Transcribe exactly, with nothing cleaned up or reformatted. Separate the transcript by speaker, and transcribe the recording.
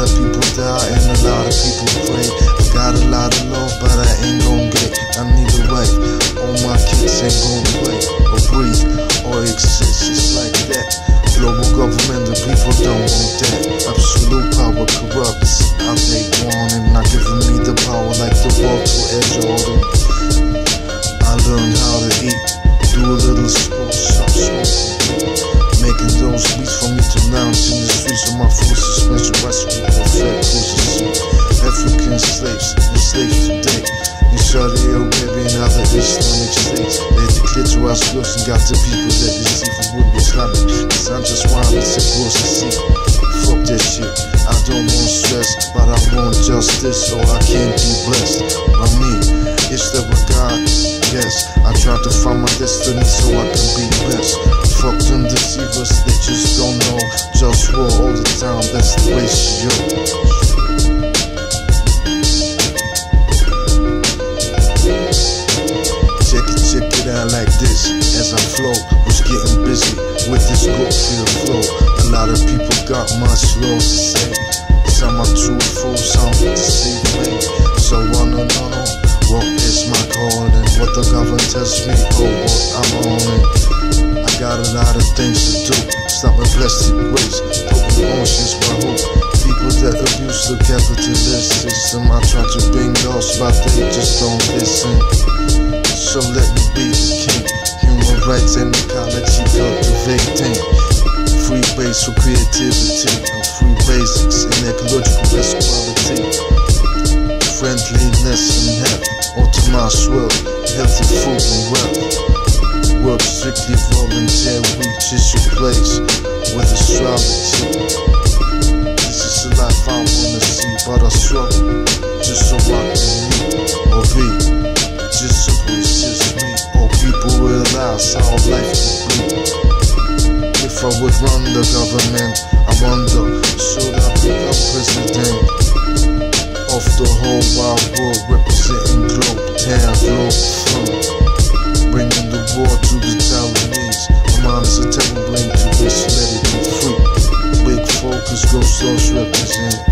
Speaker 1: lot of people die and a lot of people pray. I got a lot of love, but I ain't gon' get. I need a wife. All my kids ain't gon' play or breathe or exist. It's like that. Global government, the people don't want that. Absolute power corrupts. I take warning, not giving me the power like the world to Air Jordan. I learned how to eat, do a little sport, stop smoking, making those beats for me to lounge in the streets of my full suspension, bicycle or fat cruiser seat. African slaves, enslaved today in Saudi Arabia and other Islamic states. They declare to our slaves and got the people that deceive and would be Islamic. Cause I'm just wild, it's a gross to see. Fuck that shit, I don't want stress, but I want justice, so I can't be blessed. By me, it's that with God, yes. I try to find my destiny so I can be blessed. Fuck them deceivers, they just don't know. Just war all the time, that's the ratio. Check it, check it out like this. As I flow, was getting busy with this Goldfield flow. A lot of people got much lost to say. Some are truthful, some deceive me. So I don't know what is my calling, what the government tells me, oh what I'm on it. I got a lot of things to do. Stop my plastic waste, broken emotions, my hope. People that abuse the capitalist system, I try to bring laws, but they just don't listen. So let me be the king. Human rights and ecology cultivating. Free base for creativity and free basics in ecological equality. Friendliness and health, Ultima's world, healthy food and wealth. Work strictly volunteer, reaches your place with astrology. This is the life I wanna see, but I struggle just so I can meet or be. Just so it's just me, or people realize how life could be. If I would run the government, I wonder, should I become president of the whole wide world, representing globe, town, globe front, bringing the war to the Taiwanese. My mind is a terrible blame to this, let it be free. Big focus, go source represent.